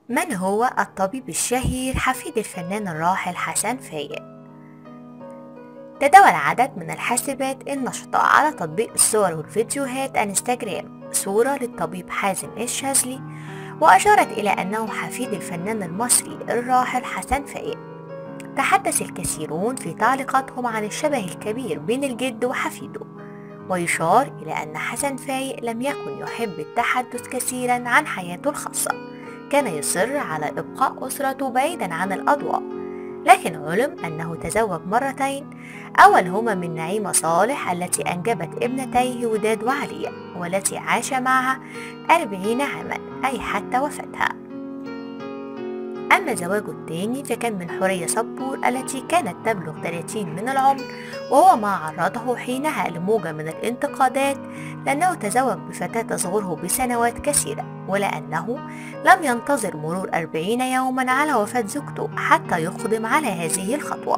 من هو الطبيب الشهير حفيد الفنان الراحل حسن فايق؟ تداول عدد من الحاسبات النشطة على تطبيق الصور والفيديوهات انستجرام صورة للطبيب حازم الشاذلي، وأشارت إلى أنه حفيد الفنان المصري الراحل حسن فايق. تحدث الكثيرون في تعليقاتهم عن الشبه الكبير بين الجد وحفيده، ويشار إلى أن حسن فايق لم يكن يحب التحدث كثيرا عن حياته الخاصة، كان يصر على إبقاء أسرته بعيدا عن الأضواء. لكن علم أنه تزوج مرتين، أولهما من نعيمة صالح التي أنجبت ابنتيه وداد وعليا، والتي عاش معها 40 عاما أي حتى وفاتها. أما زواجه الثاني فكان من حورية صبور التي كانت تبلغ 30 من العمر، وهو ما عرضه حينها لموجة من الانتقادات لأنه تزوج بفتاة تصغره بسنوات كثيرة، ولأنه لم ينتظر مرور 40 يوما على وفاة زوجته حتى يقدم على هذه الخطوة.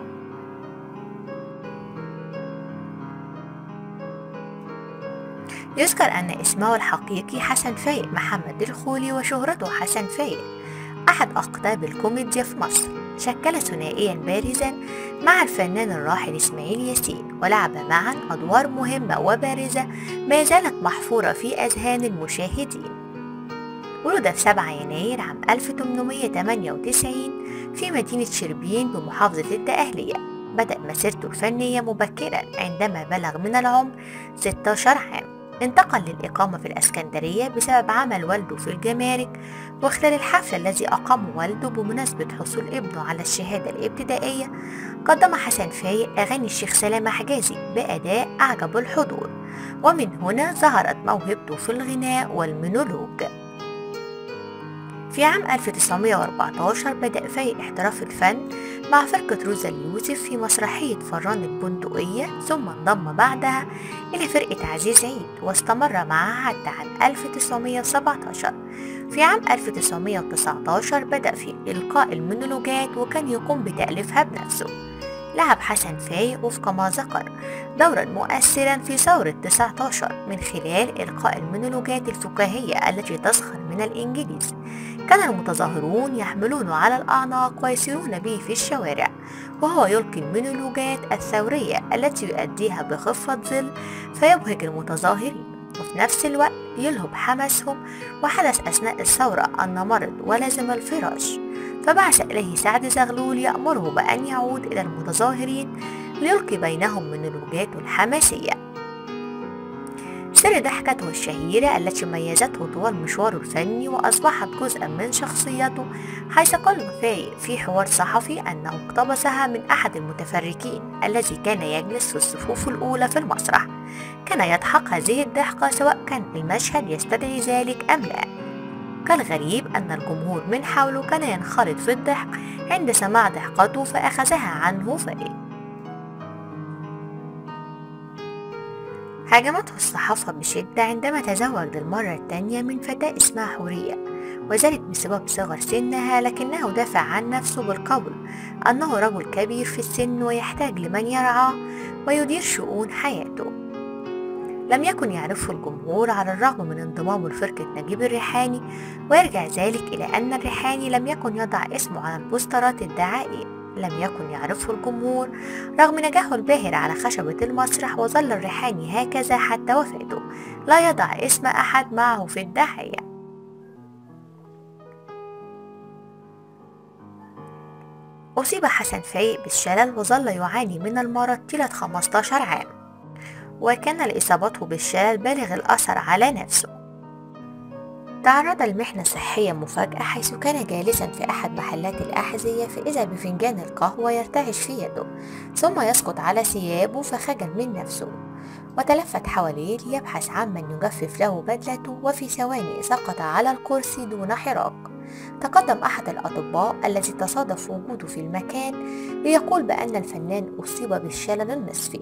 يذكر أن اسمه الحقيقي حسن فايق محمد الخولي، وشهرته حسن فايق أحد أقطاب الكوميديا في مصر. شكل ثنائيا بارزا مع الفنان الراحل إسماعيل ياسين، ولعب معا أدوار مهمة وبارزة ما زالت محفورة في أذهان المشاهدين. ولد في 7 يناير عام 1898 في مدينة شربين بمحافظة الدقهلية. بدأ مسيرته الفنية مبكرا عندما بلغ من العمر 16 عام. انتقل للإقامة في الإسكندرية بسبب عمل والده في الجمارك، وخلال الحفل الذي أقامه والده بمناسبة حصول ابنه على الشهادة الابتدائية قدم حسن فايق أغاني الشيخ سلامة حجازي بأداء أعجب الحضور، ومن هنا ظهرت موهبته في الغناء والمونولوج. في عام 1914 بدأ فايق احتراف الفن مع فرقة روزا اليوسف في مسرحية فران البندقية، ثم انضم بعدها إلى فرقة عزيز عيد واستمر معها حتى عام 1917. في عام 1919 بدأ في إلقاء المونولوجات وكان يقوم بتأليفها بنفسه. لعب حسن فايق وفق ما ذكر دورا مؤثرا في ثورة 19 من خلال إلقاء المونولوجات الفكاهية التي تسخر من الإنجليز. كان المتظاهرون يحملونه على الأعناق ويسيرون به في الشوارع، وهو يلقي المونولوجات الثورية التي يؤديها بخفة ظل فيبهج المتظاهرين، وفي نفس الوقت يلهب حماسهم. وحدث أثناء الثورة أن مرض ولزم الفراش، فبعث إليه سعد زغلول يأمره بأن يعود إلى المتظاهرين ليلقي بينهم مونولوجاته الحماسية. سر ضحكته الشهيرة التي ميزته طوال مشواره الفني وأصبحت جزءا من شخصيته، حيث قال فايق في حوار صحفي أنه اقتبسها من أحد المتفرجين الذي كان يجلس في الصفوف الأولى في المسرح. كان يضحك هذه الضحكة سواء كان المشهد يستدعي ذلك أم لا. كالغريب أن الجمهور من حوله كان ينخرط في الضحك عند سماع ضحكته فأخذها عنه فايق. هاجمته الصحافة بشدة عندما تزوج للمرة الثانية من فتاة اسمها حورية، وذلك بسبب صغر سنها، لكنه دافع عن نفسه بالقول أنه رجل كبير في السن ويحتاج لمن يرعاه ويدير شؤون حياته. لم يكن يعرفه الجمهور على الرغم من انضمامه لفرقة نجيب الريحاني، ويرجع ذلك إلى أن الريحاني لم يكن يضع اسمه على البوسترات الدعائية. لم يكن يعرفه الجمهور رغم نجاحه الباهر على خشبة المسرح، وظل الريحاني هكذا حتى وفاته لا يضع اسم أحد معه في الدعاية. أصيب حسن فايق بالشلل وظل يعاني من المرض طيلة 15 عام، وكان لإصابته بالشلل بالغ الأثر على نفسه. تعرض لمحنة صحية مفاجئة حيث كان جالسا في أحد محلات الأحذية، فإذا بفنجان القهوة يرتعش في يده ثم يسقط على ثيابه، فخجل من نفسه وتلفت حواليه ليبحث عن من يجفف له بدلته، وفي ثواني سقط على الكرسي دون حراك. تقدم أحد الأطباء الذي تصادف وجوده في المكان ليقول بأن الفنان أصيب بالشلل النصفي.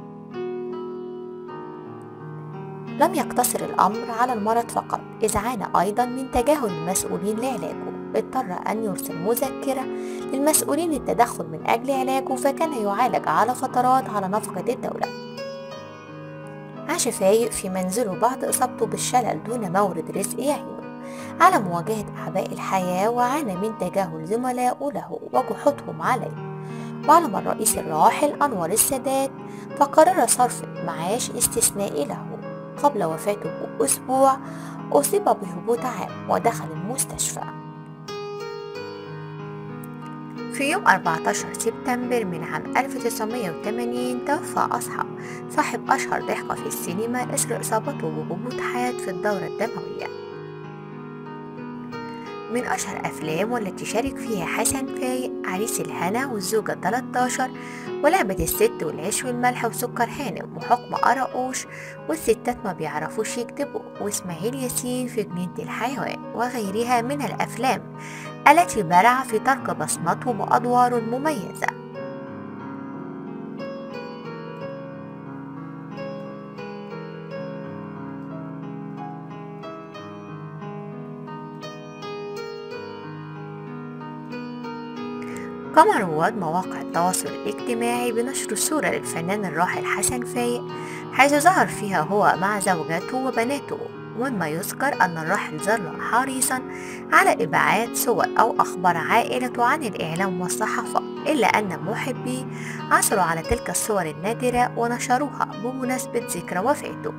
لم يقتصر الأمر على المرض فقط، إذ عانى أيضا من تجاهل المسؤولين لعلاجه. اضطر أن يرسل مذكرة للمسؤولين للتدخل من أجل علاجه، فكان يعالج على فترات على نفقة الدولة. عاش فايق في منزله بعد إصابته بالشلل دون مورد رزق يعينه، على مواجهة أعباء الحياة، وعانى من تجاهل زملائه له وجحودهم عليه. وعلم الرئيس الراحل أنور السادات فقرر صرف معاش استثنائي له. قبل وفاته بأسبوع أصيب بهبوط عام ودخل المستشفى. في يوم 14 سبتمبر من عام 1980 توفى أصحى صاحب أشهر ضحكة في السينما إثر إصابته بهبوط حاد في الدورة الدموية. من أشهر أفلام والتي شارك فيها حسن فايق عريس الهنا والزوجة 13 ولعبة الست والعيش والملح وسكر هانم وحكم قراقوش والستات ما بيعرفوش يكتبوا وإسماعيل ياسين في جنينة الحيوان وغيرها من الأفلام التي برع في ترك بصمته بأدوار مميزة. قام رواد مواقع التواصل الاجتماعي بنشر صورة للفنان الراحل حسن فايق حيث ظهر فيها هو مع زوجته وبناته، ومما يذكر أن الراحل ظل حريصا على إبعاد صور أو أخبار عائلته عن الإعلام والصحافة، إلا أن محبيه عثروا على تلك الصور النادرة ونشروها بمناسبة ذكرى وفاته.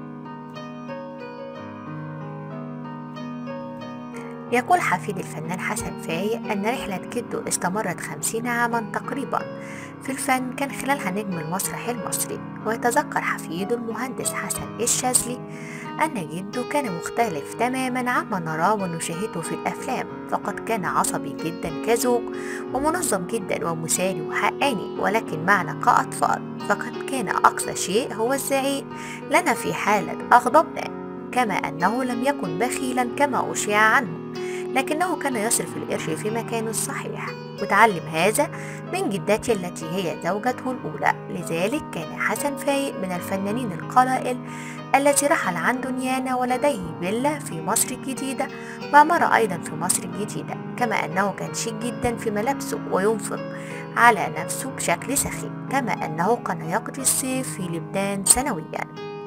يقول حفيد الفنان حسن فايق أن رحلة جده استمرت 50 عاما تقريبا في الفن كان خلالها نجم المسرح المصري. ويتذكر حفيده المهندس حسن الشاذلي أن جده كان مختلف تماما عما نراه ونشاهده في الأفلام، فقد كان عصبي جدا كزوج ومنظم جدا ومثالي وحقاني، ولكن معنا كأطفال فقد كان أقصى شيء هو الزعيق لنا في حالة أغضبنا، كما أنه لم يكن بخيلا كما أشيع عنه، لكنه كان يصرف القرش في مكانه الصحيح. وتعلم هذا من جدته التي هي زوجته الأولى. لذلك كان حسن فايق من الفنانين القلائل التي رحل عن دنيانا ولديه فيلا في مصر الجديدة وعمارة أيضا في مصر الجديدة، كما أنه كان شيك جدا في ملابسه وينفق على نفسه بشكل سخي، كما أنه كان يقضي الصيف في لبنان سنويا.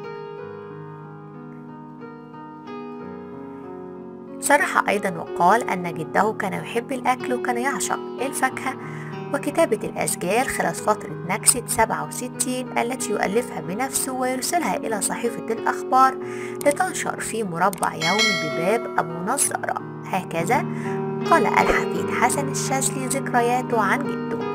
صرح أيضا وقال أن جده كان يحب الأكل وكان يعشق الفاكهة وكتابة الأسجال خلال فترة نكسة 67 التي يؤلفها بنفسه ويرسلها إلى صحيفة الأخبار لتنشر في مربع يومي بباب أبو نظارة. هكذا قال الحفيد حسن الشاذلي ذكرياته عن جده.